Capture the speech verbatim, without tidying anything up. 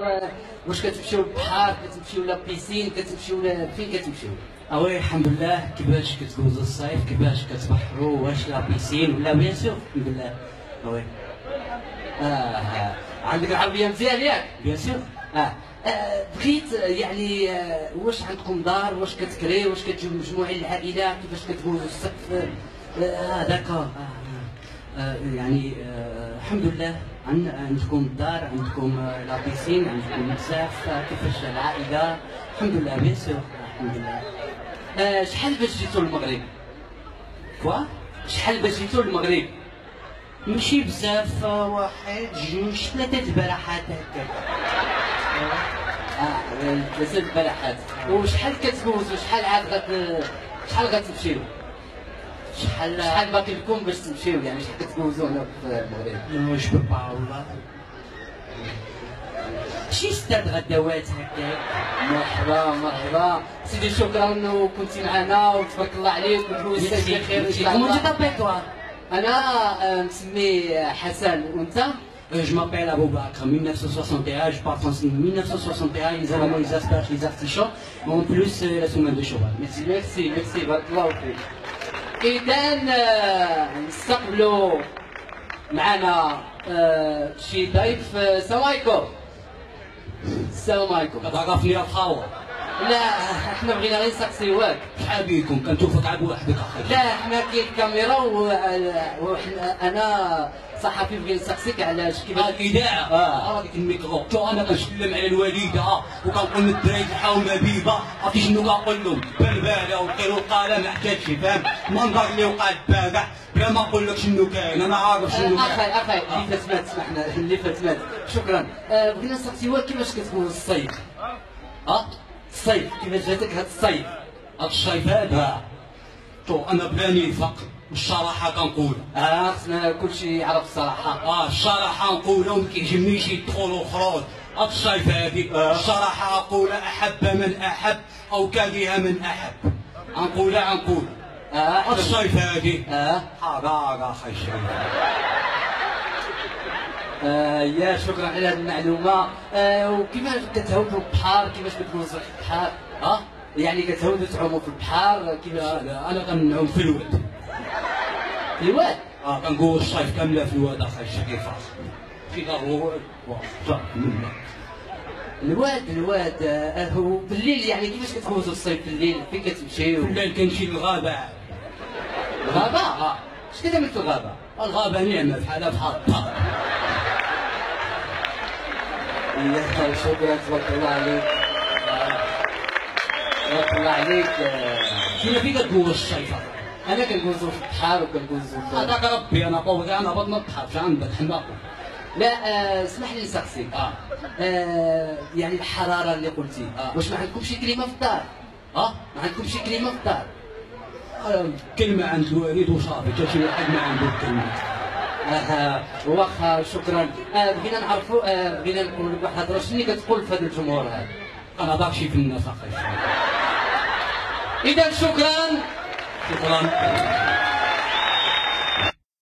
واش كتمشيو للبحر، كتمشيو لا بيسين، كتمشيو فين كتمشيو؟ اوي الحمد لله. كيفاش كتجوزوا الصيف، كيفاش كتبحروا، واش لا بيسين ولا بيان سور الحمد لله. اوي اه, آه. عندك العربيه مزيان ياك؟ بيان سور. اه, آه. بغيت يعني آه. واش عندكم دار، واش كتكري، واش كتجيو مجموعين العائله، كيفاش كتجوزوا الصيف؟ اه داكور. آه. آه. يعني آه. الحمد لله عندكم الدار، عندكم آه. لا بيسين، عندكم بزاف. آه. كيفاش العائله؟ الحمد لله بيان سور. الحمد لله. آه. شحال باش جيتوا للمغرب؟ كوا؟ شحال باش جيتوا للمغرب؟ ماشي بزاف، واحد جوج ثلاثة البارحات هكاك. اه ثلاثة البارحات. وشحال كتجوزوا، شحال عاد غت شحال غتمشيو؟ شحال شحال باقي لكم باش تمشيو، يعني شحال كتجوزوا هنا في المغرب؟ نو جو با والله. شي ستة غداوات هكاك. مرحبا مرحبا سيدي، شكرا وكنتي معنا وتبارك الله عليك ودوزتي بخير ان شاء الله. كومون تي تابيل توا؟ انا مسمي حسن، وانت؟ Je m'appelle Abou Bakr, mille neuf cent soixante et un, je pars en mille neuf cent soixante et un, ils ont les asperges, les artichauts, en plus la semaine de cheval. Merci, merci, merci, بارك الله فيك. إذا نستقبلوا معنا شي ضيف. السلام عليكم. السلام عليكم. كتعرفني يا الخاوة؟ لا احنا بغينا غير نسقسيوك. شحال بيكم كنشوفك عاد وحدك اخي؟ لا حنا كاين الكاميرا وحنا انا صحفي بغي نسقسيك علاش كيفاش الاذاعه. اه هذيك الميكرو. شو انا كنسلم على الوالده وكنقول للدراري تلحقوا مبيبه، عرفتي شنو كنقول لهم؟ بلباله وطيروا القلم ما احتاجش، فاهم؟ المنظر اللي وقع البارح بلا ما نقول لك شنو كاين، انا عارف شنو كاين. اخي اخي اللي فات مات، سمحنا اللي فات مات. شكرا. آه بغينا نسقسيوك كيفاش كتكون الصيف؟ اه الصيف كيفاش جاتك هاد الصيف؟ هاد الصيف هذا تو انا بلاني الفقر والصراحه كنقول. اه خصنا كلشي يعرف الصراحه. اه الصراحه نقولها وما كيعجبنيش يدخل وخروج. هاد الصيف هادي آه. الصراحه اقول احب من احب او كره من احب. نقولها نقول. اه هاد الصيف هادي اه حراره اخي الشريف. آه يا شكرا على هذه المعلومه. آه وكيفاش كتهودوا البحر، كيفاش كتجوزوا في البحر؟ اه يعني كتهودوا تعوموا في البحر كيفاش؟ لا لا انا كنعوم في الواد. في الواد؟ اه كنقول الصيف كامله في الواد اخي الشريف. في ضروري الواد الواد. آه هو بالليل يعني كيفاش كتجوزوا الصيف بالليل؟ فين كتمشيو؟ بالليل كنمشي للغابه. الغابه؟ اه اش كدير في الغابه؟ الغابه نعمه بحالها بحال الدار. يا شكرا تبارك الله عليك. تبارك الله عليك. شنو فين كتجوز الصيف؟ انا كنجوزو في البحر وكنجوزو في هذاك ربي انا بوضي انا بطن البحر مش عندك حماقه. لا آه اسمح لي نسقسيك. اه, آه يعني الحراره اللي قلتي. آه. واش ما عندكمش كلمه في الدار؟ اه ما عندكمش كلمه في الدار؟ آه، كلمه عند الوالد وصافي، حتى شي واحد ما عنده الكلمه. اها واخا شكرا. آه بغينا نعرفوا، آه بغينا نقول لك واحد الهضره، شنو كتقول في هذا الجمهور هذا؟ انا داكشي في الناس اخي. اذا شكرا. شكرا.